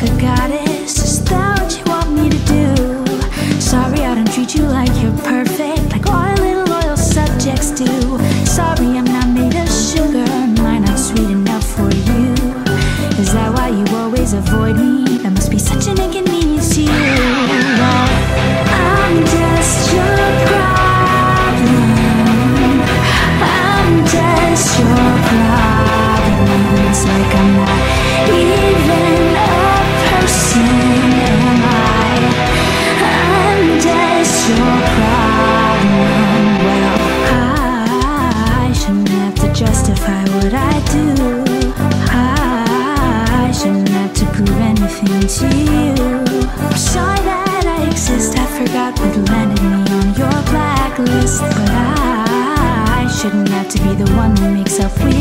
like a goddess. Is that what you want me to do? Sorry I don't treat you like you're perfect, like all little loyal subjects do. Sorry I'm not made of sugar, am I not sweet enough for you? Is that why you always avoid me? That must be such an inconvenience to you. I'm just your problem. I'm just your problem. It's like I'm not even a person, am I? I'm just your problem. Well, I shouldn't have to justify what I do. I shouldn't have to prove anything to you. I'm sorry that I exist. I forgot what landed me on your blacklist. But I shouldn't have to be the one that makes up with